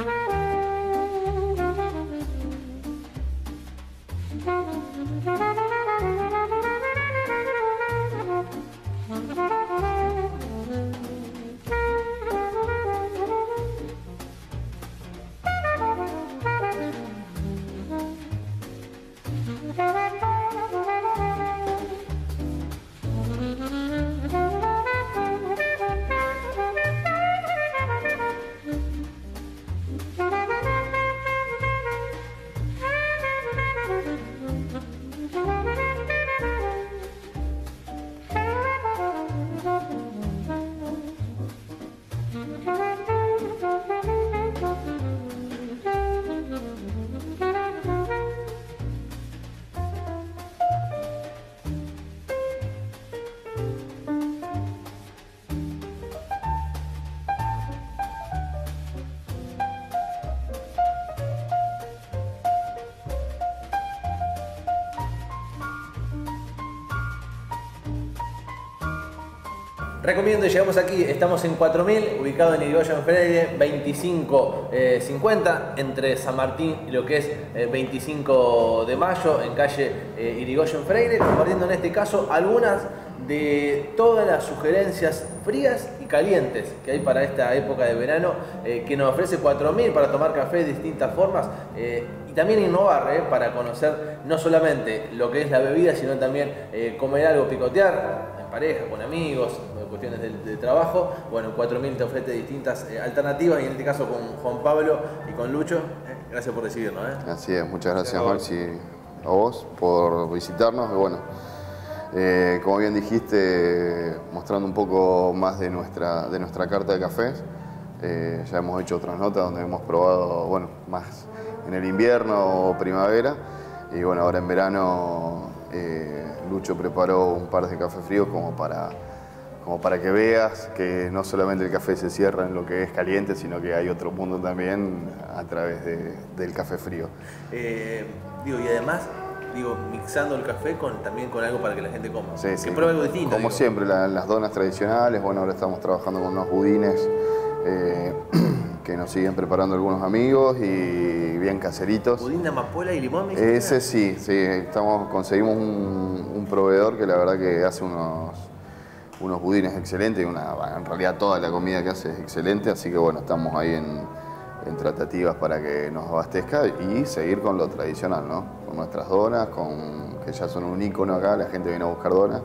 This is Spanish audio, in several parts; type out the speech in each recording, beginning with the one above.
Recomiendo, llegamos aquí, estamos en 4000, ubicado en Irigoyen Freire, 2550, entre San Martín y lo que es 25 de mayo, en calle Irigoyen Freire, compartiendo en este caso algunas de todas las sugerencias frías y calientes que hay para esta época de verano, que nos ofrece 4000 para tomar café de distintas formas y también innovar para conocer no solamente lo que es la bebida, sino también comer algo, picotear en pareja, con amigos, cuestiones de trabajo. Bueno, 4000 te ofrece distintas alternativas y en este caso con Juan Pablo y con Lucho, gracias por recibirnos. Así es, muchas gracias Maxi, a vos por visitarnos y bueno, como bien dijiste, mostrando un poco más de nuestra carta de cafés. Ya hemos hecho otras notas donde hemos probado, bueno, más en el invierno o primavera y bueno, ahora en verano Lucho preparó un par de cafés fríos como para que veas que no solamente el café se cierra en lo que es caliente, sino que hay otro mundo también a través del café frío. Y además, mixando el café también con algo para que la gente coma. Sí, sí. Que pruebe algo distinto. Como siempre, las donas tradicionales. Bueno, ahora estamos trabajando con unos budines que nos siguen preparando algunos amigos y bien caseritos. ¿Budín de amapola y limón? Ese sí. Conseguimos un proveedor que la verdad que hace unos budines excelentes, en realidad toda la comida que hace es excelente, así que bueno, estamos ahí en tratativas para que nos abastezca y seguir con lo tradicional, ¿no? Con nuestras donas, que ya son un ícono acá, la gente viene a buscar donas,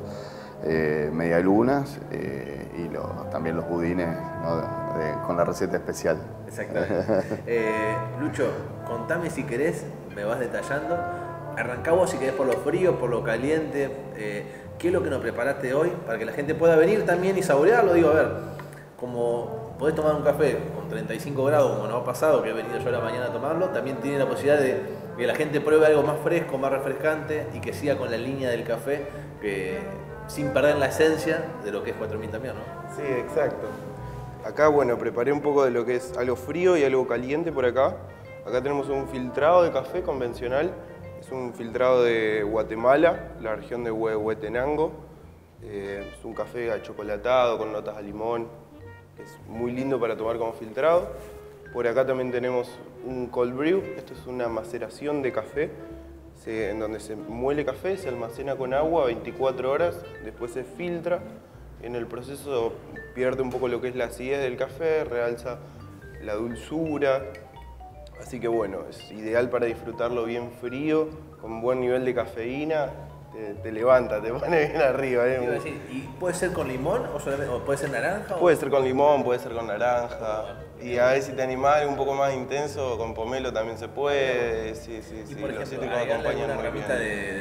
medialunas y también los budines, ¿no? Con la receta especial. Exactamente. Lucho, contame si querés, me vas detallando. Arrancá vos si querés por lo frío, por lo caliente. ¿Qué es lo que nos preparaste hoy para que la gente pueda venir también y saborearlo? A ver, como podés tomar un café con 35 grados, como nos ha pasado, que he venido yo a la mañana a tomarlo, también tiene la posibilidad de que la gente pruebe algo más fresco, más refrescante y que siga con la línea del café, sin perder la esencia de lo que es 4000 también, ¿no? Sí, exacto. Acá, bueno, preparé un poco de lo que es algo frío y algo caliente por acá. Acá tenemos un filtrado de café convencional. Es un filtrado de Guatemala, la región de Huehuetenango. Es un café achocolatado con notas a limón. Es muy lindo para tomar como filtrado. Por acá también tenemos un cold brew. Esto es una maceración de café, en donde se muele café, se almacena con agua 24 horas, después se filtra. En el proceso pierde un poco lo que es la acidez del café, realza la dulzura. Así que bueno, es ideal para disfrutarlo bien frío, con buen nivel de cafeína. Te levanta, te pone bien arriba. ¿Y puede ser con limón o puede ser naranja? Puede ser con limón, puede ser con naranja. Y a ver si te animás un poco más intenso, con pomelo también se puede. Sí. Y por ejemplo, hay una ramita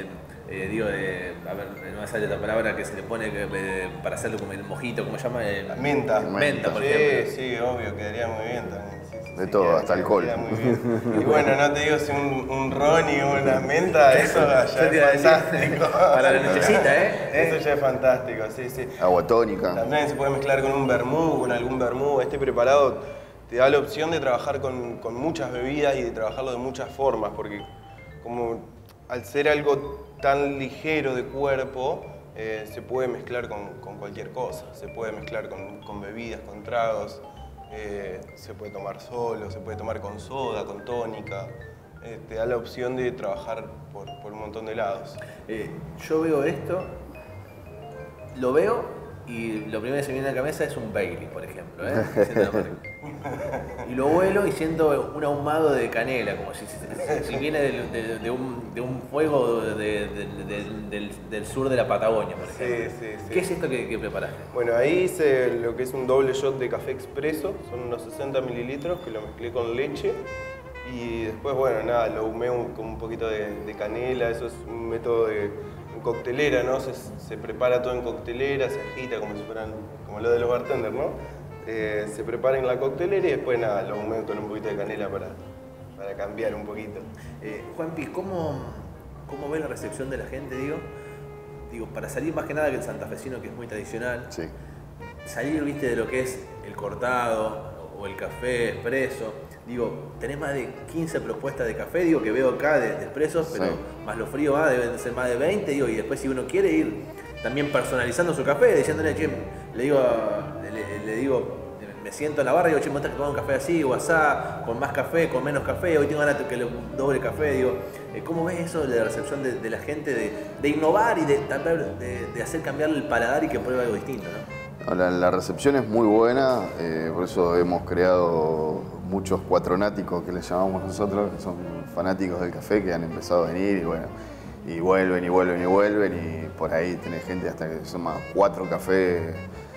a ver, no me sale la palabra que se le pone para hacerlo como el mojito, ¿cómo se llama? Menta. Menta, por ejemplo. Sí, obvio, quedaría muy bien también. De todo, hasta alcohol. Y bueno, no te digo si un ron y una menta, eso ya es fantástico. Para la nochecita, Eso ya es fantástico, sí. Agua tónica. También se puede mezclar con un vermú, con algún vermú. Este preparado te da la opción de trabajar con muchas bebidas y de trabajarlo de muchas formas, porque como al ser algo tan ligero de cuerpo, se puede mezclar con cualquier cosa. Se puede mezclar con bebidas, con tragos. Se puede tomar solo, se puede tomar con soda, con tónica. Te da la opción de trabajar por un montón de lados. Yo veo esto, lo veo y lo primero que se me viene a la cabeza es un Bailey, por ejemplo. Y lo huelo y siento un ahumado de canela, como si viene de un fuego del sur de la Patagonia, por ejemplo. Sí. ¿Qué es esto que preparaste? Bueno, ahí hice lo que es un doble shot de café expreso, son unos 60 mililitros que lo mezclé con leche y después, bueno, nada, lo ahumé con un poquito de canela. Eso es un método de coctelera, ¿no? Se prepara todo en coctelera, se agita como si fueran, como lo de los bartenders, ¿no? Se prepara en la coctelera y después, nada, lo ahumé con un poquito de canela para cambiar un poquito. Juanpi, ¿cómo ves la recepción de la gente, digo, para salir más que nada que el santafesino, que es muy tradicional, Sí. salir, viste, de lo que es el cortado o el café expreso? Digo, tenés más de 15 propuestas de café, digo, que veo acá de expresos, pero Sí. más lo frío deben ser más de 20, digo, y después si uno quiere ir también personalizando su café, diciéndole, che, le digo, me siento en la barra y digo, che, me gusta que tomar un café así o asá, con más café, con menos café, hoy tengo ganas de que le doble café, digo. ¿Cómo ves eso de la recepción de la gente, de innovar y de tratar de hacer cambiar el paladar y que pruebe algo distinto, ¿no? La recepción es muy buena, por eso hemos creado muchos cuatronáticos que les llamamos nosotros, que son fanáticos del café, que han empezado a venir y bueno, y vuelven y vuelven y vuelven, y por ahí tenés gente hasta que se toma 4 cafés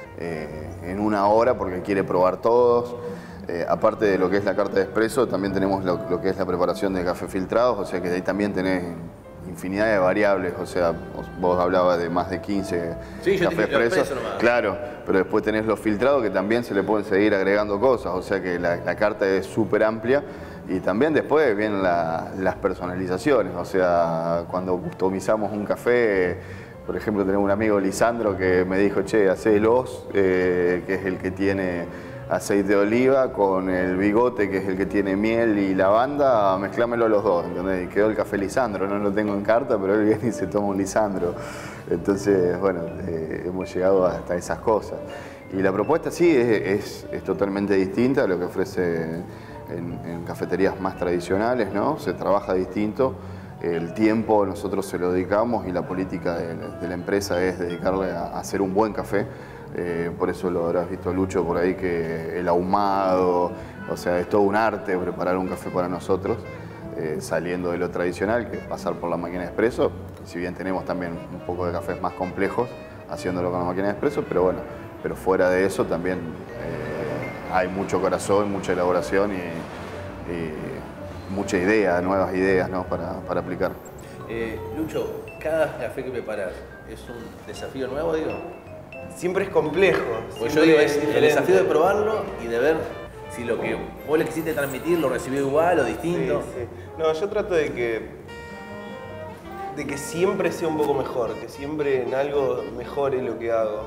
en una hora porque quiere probar todos. Aparte de lo que es la carta de expreso, también tenemos lo que es la preparación de café filtrados, o sea que ahí también tenés infinidad de variables, o sea, vos hablabas de más de 15 cafés expresos, claro, pero después tenés los filtrados que también se le pueden seguir agregando cosas, o sea que la carta es súper amplia. Y también después vienen las personalizaciones, o sea, cuando customizamos un café, por ejemplo, tenemos un amigo, Lisandro, que me dijo, che, hacélos, que es el que tiene aceite de oliva, con el bigote, que es el que tiene miel y lavanda, mezclámelo los dos, ¿entendés? Y quedó el café Lisandro, no lo tengo en carta, pero él viene y se toma un Lisandro. Entonces, bueno, hemos llegado hasta esas cosas. Y la propuesta sí es totalmente distinta a lo que ofrece en cafeterías más tradicionales, ¿no? Se trabaja distinto, el tiempo nosotros se lo dedicamos y la política de la empresa es dedicarle a hacer un buen café. Por eso lo habrás visto, Lucho, por ahí, que el ahumado, o sea, es todo un arte preparar un café para nosotros, saliendo de lo tradicional, que es pasar por la máquina de expreso. Si bien tenemos también un poco de cafés más complejos, haciéndolo con la máquina de expreso, pero bueno, pero fuera de eso también hay mucho corazón, mucha elaboración y mucha idea, nuevas ideas, ¿no? para aplicar. Lucho, cada café que preparas es un desafío nuevo, digo. Siempre es complejo. Pues yo digo, es el desafío de probarlo y de ver si lo que vos le quisiste transmitir lo recibió igual o distinto. Sí. No, yo trato de que siempre sea un poco mejor, que siempre en algo mejore lo que hago.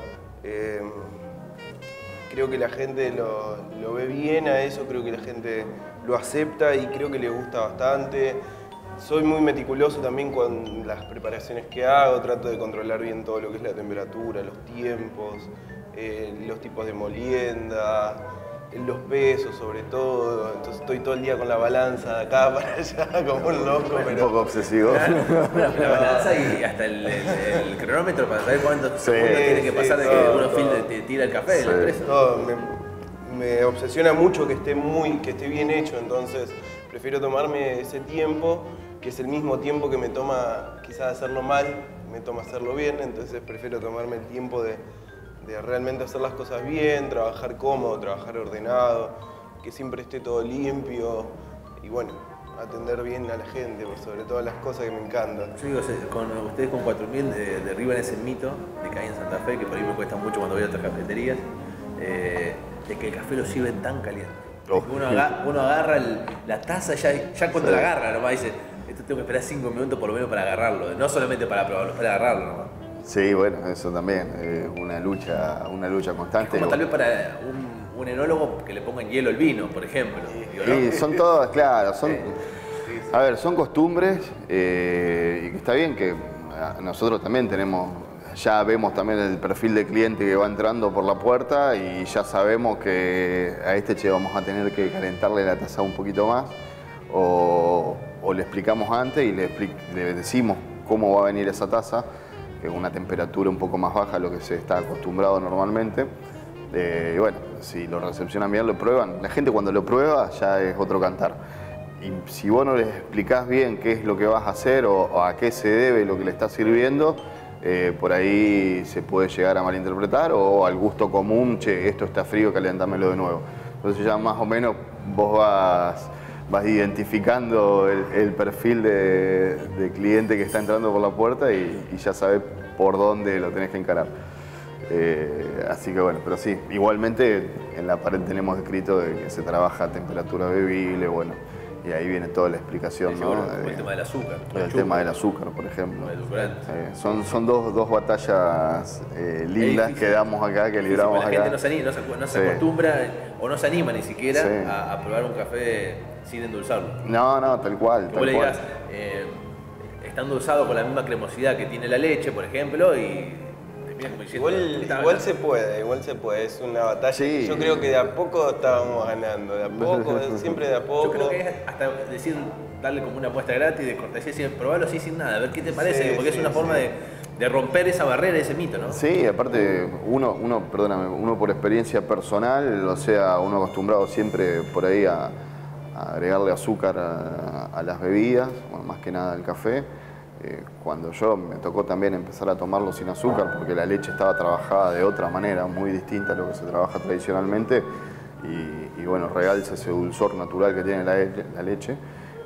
Creo que la gente lo ve bien a eso, creo que la gente lo acepta y creo que le gusta bastante. Soy muy meticuloso también con las preparaciones que hago, trato de controlar bien todo lo que es la temperatura, los tiempos, los tipos de molienda, los pesos sobre todo. Entonces estoy todo el día con la balanza de acá para allá como un loco. Un poco obsesivo. Bueno, la balanza y hasta el cronómetro para saber cuántos segundos tiene que pasar de que uno te tira el café del expreso. Todo, me obsesiona mucho que esté bien hecho, entonces prefiero tomarme ese tiempo, que es el mismo tiempo que me toma quizás hacerlo mal, me toma hacerlo bien, entonces prefiero tomarme el tiempo de realmente hacer las cosas bien, trabajar cómodo, trabajar ordenado, que siempre esté todo limpio y bueno, atender bien a la gente, por sobre todas las cosas que me encantan. Yo digo, ustedes con 4000 derriban ese mito de que hay en Santa Fe, que por ahí me cuesta mucho cuando voy a otras cafeterías, de que el café lo sirven tan caliente. Uno agarra la taza ya cuando la agarra, nomás dice, esto tengo que esperar 5 minutos por lo menos para agarrarlo, no solamente para probarlo, para agarrarlo nomás. Sí, bueno, eso también, una lucha constante. Es como tal vez para un enólogo que le pongan hielo al vino, por ejemplo. Sí, son todas, claro, son costumbres y que está bien que nosotros también tenemos ya vemos también el perfil de cliente que va entrando por la puerta y ya sabemos que a che vamos a tener que calentarle la taza un poquito más o le explicamos antes y le decimos cómo va a venir esa taza, que es una temperatura un poco más baja a lo que se está acostumbrado normalmente. Y bueno, si lo recepcionan bien, lo prueban. La gente cuando lo prueba ya es otro cantar. Y si vos no les explicás bien qué es lo que vas a hacer o a qué se debe lo que le estás sirviendo, por ahí se puede llegar a malinterpretar o al gusto común, che, esto está frío, calentámelo de nuevo. Entonces ya más o menos vos vas identificando el perfil de cliente que está entrando por la puerta y ya sabés por dónde lo tenés que encarar. Así que bueno, pero sí, igualmente en la pared tenemos escrito de que se trabaja a temperatura bebible, bueno. Y ahí viene toda la explicación, ¿no? El tema del azúcar. El tema del azúcar, por ejemplo. Son dos batallas lindas que damos acá, que libramos acá. La gente no se acostumbra o no se anima ni siquiera a probar un café sin endulzarlo. No, tal cual. Que vos le digas, está endulzado con la misma cremosidad que tiene la leche, por ejemplo, y... Igual se puede, es una batalla. Sí. Yo creo que de a poco estábamos ganando, de a poco, siempre de a poco. Yo creo que es hasta darle como una muestra gratis de cortesía, decir, probarlo así sin nada, a ver qué te parece, porque es una forma de romper esa barrera, ese mito, ¿no? Sí, aparte uno por experiencia personal, o sea, uno acostumbrado siempre por ahí a agregarle azúcar a las bebidas, bueno, más que nada al café. Cuando me tocó también empezar a tomarlo sin azúcar, porque la leche estaba trabajada de otra manera, muy distinta a lo que se trabaja tradicionalmente, y bueno, realza ese dulzor natural que tiene la leche.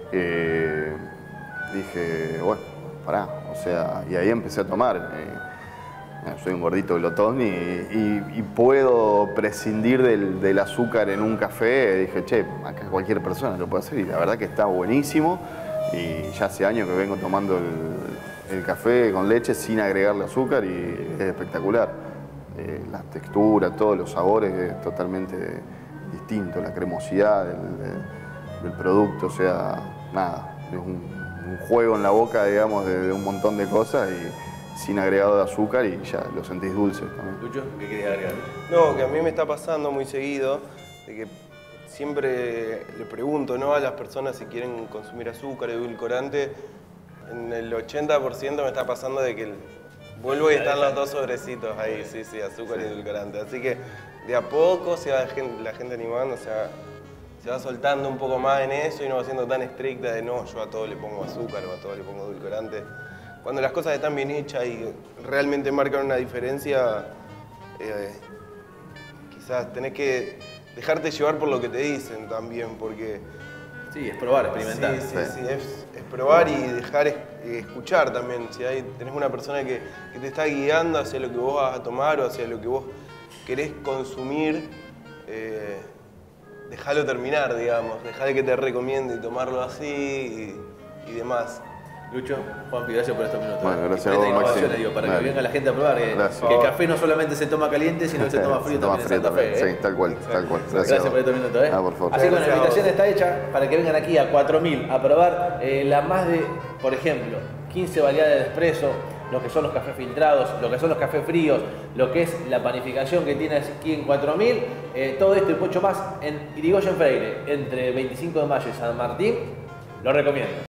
Dije, bueno, pará, o sea, y ahí empecé a tomar. Soy un gordito glotón y puedo prescindir del azúcar en un café. Dije, che, acá cualquier persona lo puede hacer, y la verdad que está buenísimo. Y ya hace años que vengo tomando el café con leche sin agregarle azúcar y es espectacular. La textura, todos los sabores es totalmente distinto, la cremosidad del producto, o sea, nada, es un juego en la boca, digamos, de un montón de cosas y sin agregado de azúcar y ya lo sentís dulce también. Lucho, ¿qué querías agregar? No, que a mí me está pasando muy seguido de que siempre le pregunto, ¿no?, a las personas si quieren consumir azúcar, edulcorante. En el 80% me está pasando de que vuelvo y están los dos sobrecitos ahí, sí, azúcar y edulcorante. Así que de a poco se va la gente animando, o sea, se va soltando un poco más en eso y no va siendo tan estricta de no, yo a todo le pongo azúcar o a todo le pongo edulcorante. Cuando las cosas están bien hechas y realmente marcan una diferencia, quizás tenés que dejarte llevar por lo que te dicen también, porque... Sí, es probar, experimentar. Sí, es probar y dejar escuchar también. Si tenés una persona que te está guiando hacia lo que vos vas a tomar o hacia lo que vos querés consumir, dejalo terminar, digamos. Dejale que te recomiende tomarlo así y demás. Lucho, Juanpi, gracias por estos minutos. Bueno, gracias a vos, Maxi. Para que venga la gente a probar que el café no solamente se toma caliente, sino que se toma frío también en Santa Fe. Sí, tal cual. Gracias por estos minutos. Por favor. Así que bueno, la invitación está hecha para que vengan aquí a 4000 a probar las más de, por ejemplo, 15 variedades de espresso, lo que son los cafés filtrados, lo que son los cafés fríos, lo que es la panificación que tienes aquí en 4000, todo esto y mucho más en Irigoyen Freire, entre 25 de mayo y San Martín. Lo recomiendo.